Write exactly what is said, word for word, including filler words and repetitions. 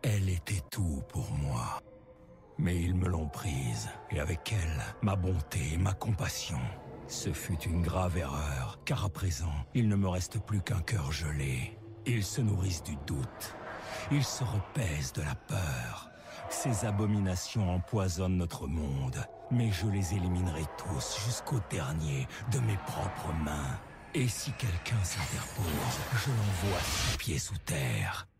Elle était tout pour moi. Mais ils me l'ont prise, et avec elle, ma bonté et ma compassion. Ce fut une grave erreur, car à présent, il ne me reste plus qu'un cœur gelé. Ils se nourrissent du doute. Ils se repaisent de la peur. Ces abominations empoisonnent notre monde, mais je les éliminerai tous jusqu'au dernier de mes propres mains. Et si quelqu'un s'interpose, je l'envoie six pieds sous terre.